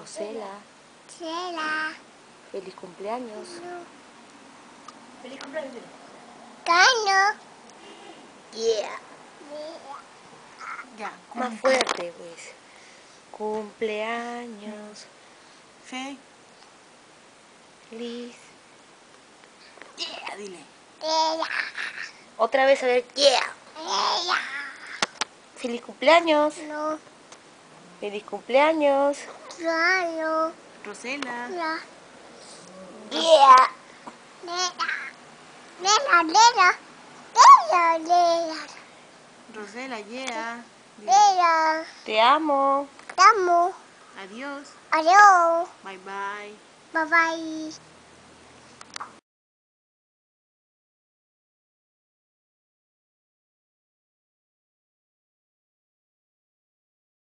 Rosela, Cela. feliz cumpleaños. Feliz cumpleaños. Cano. Yeah. Ya. Más fuerte, pues. Cumpleaños. Fe. Feliz. Yeah, dile. Cela. Otra vez a ver, yeah. Cela. Feliz cumpleaños. No. Feliz cumpleaños. Cano. Rosela. La. Yeah. Lela. Lela, lela. Lela, lela. Rosela, yeah. Dile. Lela. Te amo. Te amo. Adiós. Adiós. Bye bye. Bye bye.